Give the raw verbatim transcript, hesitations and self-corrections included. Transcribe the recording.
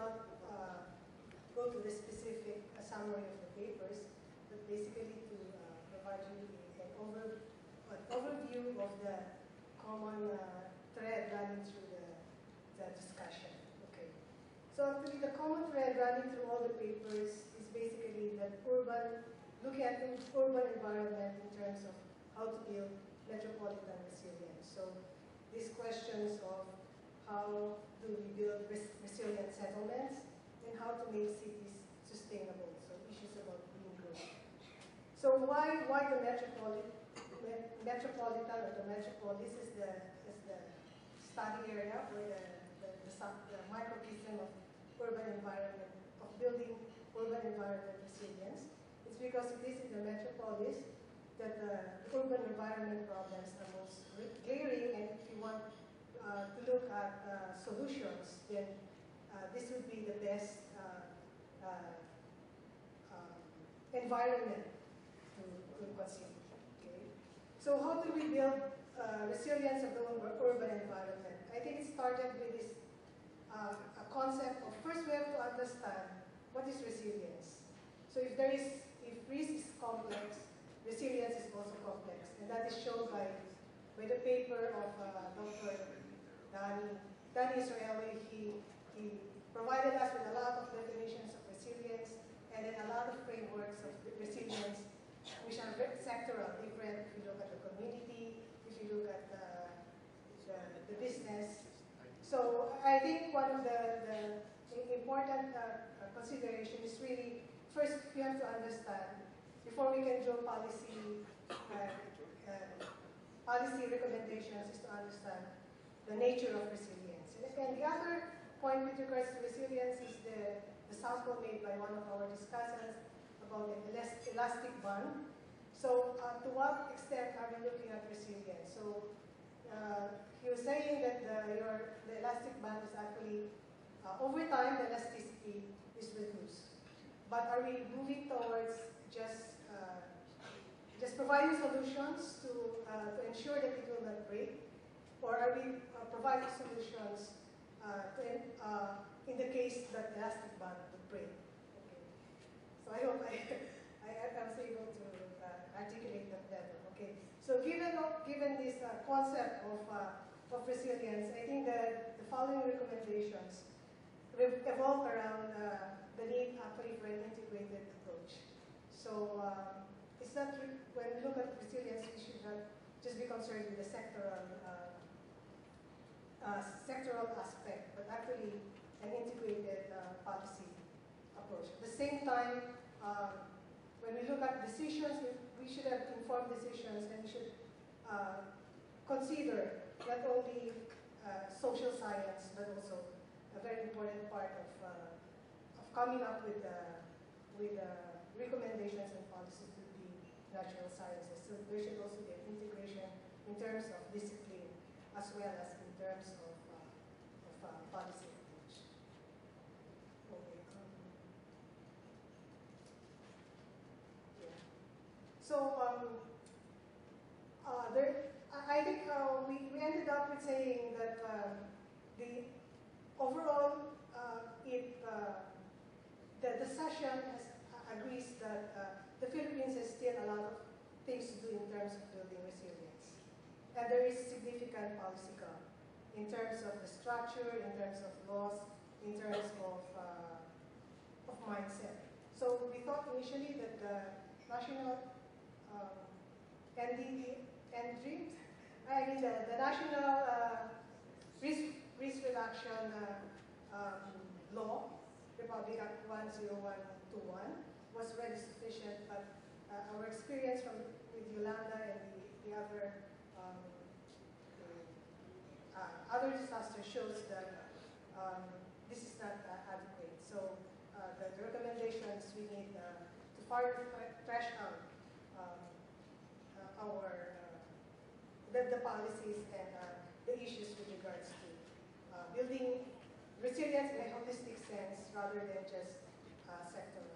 not uh, go to the specific uh, summary of the papers, but basically to uh, provide you an, over, an overview of the common uh, thread running through the, the discussion. Okay. So actually the common thread running through all the papers is basically that urban, looking at the urban environment in terms of how to build metropolitan resilience. So these questions of how do we build res resilient settlements and how to make cities sustainable, so issues about green growth. So why, why the metropolitan, metropolitan or the metropolis is the, is the study area or the, the, the, the microcosm of urban environment, of building urban environment resilience. It's because it is in the metropolis that the urban environment problems are most glaring, and if you want uh, to look at uh, solutions, then uh, this would be the best uh, uh, um, environment to, to consider. Okay? So how do we build uh, resilience of the urban environment? I think it started with this uh, a concept of, first we have to understand what is resilience. So if there is, if risk is complex, resilience is also complex, and that is shown by, by the paper of uh, Doctor Danny, Danny Israeli. He, he provided us with a lot of definitions of resilience, and then a lot of frameworks of resilience, which are sectoral, different if you look at the community, if you look at the, the, the business. So I think one of the, the important uh, consideration is really, first we have to understand, before we can draw policy, uh, uh, policy recommendations, is to understand the nature of resilience. And the other point with regards to resilience is the, the sample made by one of our discussants about the elastic band. So uh, to what extent are we looking at resilience? So uh, he was saying that the, your, the elastic band is actually, uh, over time, the elasticity is reduced. But are we moving towards just uh, just providing solutions to uh, to ensure that it will not break, or are we uh, providing solutions uh, to, uh, in the case that the elastic band would break? Okay. So I hope I I, I was able to uh, articulate that better. Okay. So given given this uh, concept of uh, of resilience, I think that the following recommendations revolve around uh, the need actually for an integrated approach. So uh, it's not, when we look at resilience, we should not just be concerned with the sectoral, uh, uh, sectoral aspect, but actually an integrated uh, policy approach. At the same time, uh, when we look at decisions, we, we should have informed decisions, and we should uh, consider not only uh, social science, but also a very important part of, uh, of coming up with, uh, with uh, recommendations and policies to the natural sciences. So there should also be an integration in terms of discipline as well as in terms of, uh, of uh, policy approach. Okay. Um, yeah. So um, uh, there, I think uh, we, we ended up with saying that uh, the overall, uh, it, uh, the, the session has, uh, agrees that uh, the Philippines has still a lot of things to do in terms of building resilience. And there is significant policy gap in terms of the structure, in terms of laws, in terms of, uh, of mindset. So we thought initially that the national um, N D D, N D R I, I mean the, the National uh, Risk Risk Reduction uh, um, Law, Republic Act one oh one twenty-one, was already sufficient, but uh, our experience from with Yolanda and the, the other um, the, uh, other disasters shows that um, this is not uh, adequate. So uh, the, the recommendations we need uh, to further thresh out um, uh, our uh, the, the policies and uh, the issues with regards to Uh, building resilience in a holistic sense rather than just uh, sectoral.